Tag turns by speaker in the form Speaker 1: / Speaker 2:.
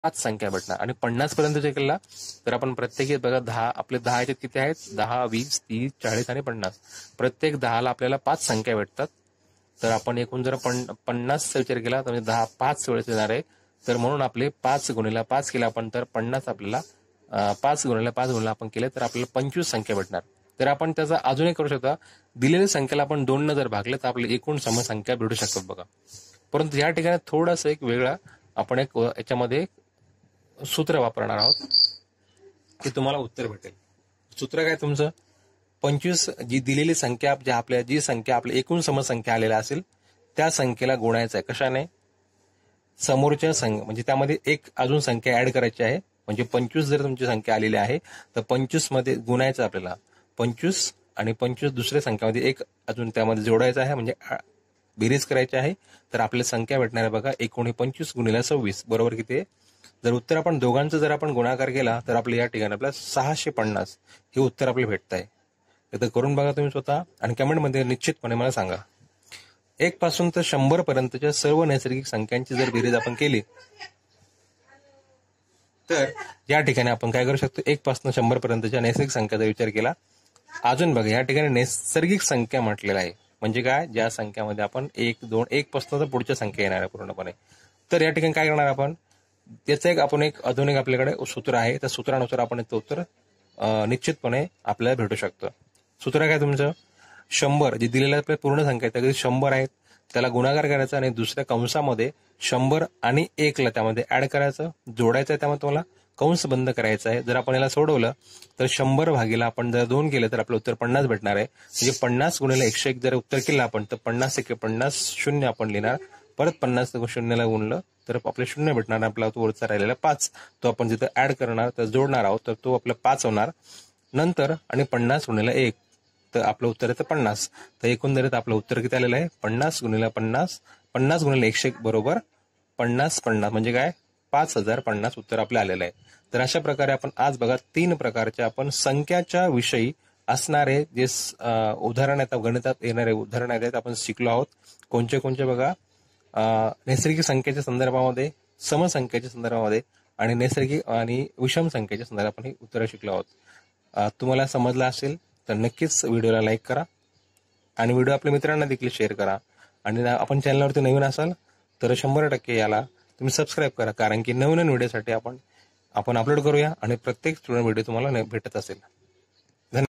Speaker 1: 5 संख्या भेटणार आणि 50 पर्यंत जे केला तर आपण प्रत्येकी बघा 10 आपले 10 याच्यात किती आहेत 10 20 30 40 आणि 50 प्रत्येक 10ला आपल्याला 5 संख्या भेटतात. तर आपण एकूण जर 50चा विचार केला तर म्हणजे 10 5 वेळेस येणार आहे. तर म्हणून आपले 5 गुणिले 5 केला आपण तर 50 आपल्याला 5 गुणिले 5 गुणिले आपण केले तर आपल्याला 25 संख्या भेटणार. तर आपण त्याचा अजूनही करू शकता दिलेल्या संख्येला आपण 2 न जर भागले तर आपली एकूण समसंख्या भेटू शकतात बघा. परंतु या ठिकाणी थोडंसं एक वेगळा आपण एक याच्यामध्ये सूत्र वापरणार आहोत की तुम्हाला उत्तर भेटेल. सूत्र काय तुमचं 25 जी दिलेली संख्या जी संख्या आपली एकूण समसंख्या आलेल्या असेल त्या संख्येला गुणायचं आहे. कशाने समोरच्या म्हणजे त्यामध्ये एक अजून संख्या ऍड करायची आहे. म्हणजे 25 जर तुमची संख्या आलेली आहे तर 25 मध्ये गुणायचं आपल्याला 25 आणि 25 दुसऱ्या संख्यामध्ये एक अजून त्यामध्ये जोडायचं आहे म्हणजे बेरीज करायची आहे. तर आपल्याला संख्या भेटणार आहे बघा 25 गुणिले 26 बरोबर किती आहे. जर उत्तर आपण दोघांचं जर आपण गुणाकार केला तर आपल्या या ठिकाणी आपल्याला 650 हे उत्तर आपल्याला भेटत आहे. तर करून बघा तुम्ही स्वतः आणि कमेंटमध्ये निश्चितपणे मला सांगा. 1 पासून तर 100 पर्यंतच्या सर्व नैसर्गिक संख्यांची जर बेरीज आपण केली तर या ठिकाणी आपण काय करू शकतो 1 पासून 100 पर्यंतच्या नैसर्गिक संख्याचा विचार केला. अजून बघा या ठिकाणी नैसर्गिक संख्या म्हटलेला आहे म्हणजे काय ज्या संख्यामध्ये आपण 1 2 1 पासून तर पुढच्या संख्या येणार आहे पूर्णपणे. तर या ठिकाणी काय करणार आपण त्याचं आपण अजून एक आपल्याकडे सूत्र आहे. त्या सूत्रानुसार आपण ते उत्तर निश्चितपणे आपल्याला भेटू शकतं. सूत्र काय तुमचं 100 जे दिलेल्या आपल्या पूर्ण संख्या आहेत त्यामध्ये 100 आहेत त्याला गुणाकार करायचा आणि दुसऱ्या कंसामध्ये 100 आणि 1ला त्यामध्ये ऍड करायचं जोडायचं आहे. त्यामध्ये तुम्हाला कंस बंद करायचा आहे. जर आपण याला सोडवलं तर 100 भागीला आपण जर 2 केलं तर आपलं उत्तर 50 भेटणार आहे. म्हणजे 50 गुणिले 101 जर उत्तर केलं आपण तर 50 1 50 शून्य आपण लिहिणार परत 50 शून्याला गुणलं तर आपले 0 भेटणार. आपला तो वरचा राहिलेला 5 तो आपण जिथं ऍड करणार तर जोडणार आहोत तर तो आपला 5 होणार नंतर आणि 50 गुणिले 1 तर आपलं उत्तर येतं 50. तर एकंदरीत आपलं उत्तर किती आलेलं आहे 50 गुणिले 50 50 गुणिले 101 बरोबर 50 म्हणजे काय 5050 उत्तर आपलं आलेलं आहे. तर अशा प्रकारे आपण आज बघा 3 प्रकारच्या आपण संख्याच्या विषयी असणारे जे उदाहरण आहेत गणितात येणारे उदाहरण आहेत आपण शिकलो आहोत. कोणते बघा नैसर्गिक संख्येच्या संदर्भामध्ये समसंख्येच्या संदर्भामध्ये आणि नैसर्गिक आणि विषम संख्येच्या संदर्भात आपण ही उत्तरं शिकलो आहोत. तुम्हाला समजलं असेल तर नक्कीच व्हिडिओला लाईक करा आणि व्हिडिओ आपल्या मित्रांना देखील शेअर करा आणि आपण चॅनलवरती नवीन असाल तर 100% याला तुम्ही सबस्क्राईब करा कारण की नवीन व्हिडिओसाठी आपण अपलोड करूया आणि प्रत्येक स्टुडंट व्हिडिओ तुम्हाला भेटत असेल.